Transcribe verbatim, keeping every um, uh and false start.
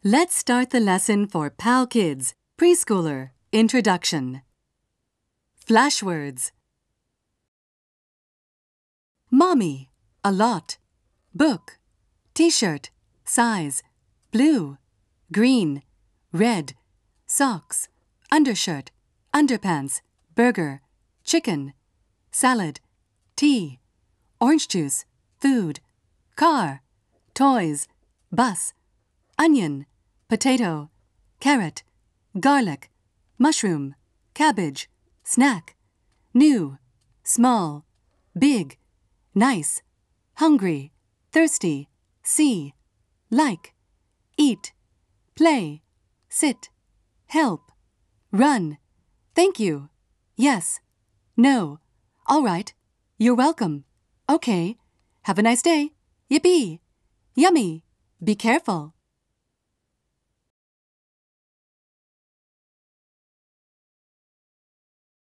Let's start the lesson for PalKids, Preschooler, Introduction. Flash words. Mommy, a lot. Book, t-shirt, size, blue, green, red, socks, undershirt, underpants, burger, chicken, salad, tea, orange juice, food, car, toys, bus, onion, potato, carrot, garlic, mushroom, cabbage, snack, new, small, big, nice, hungry, thirsty, see, like, eat, play, sit, help, run, thank you, yes, no, all right, you're welcome, okay, have a nice day, yippee, yummy, be careful.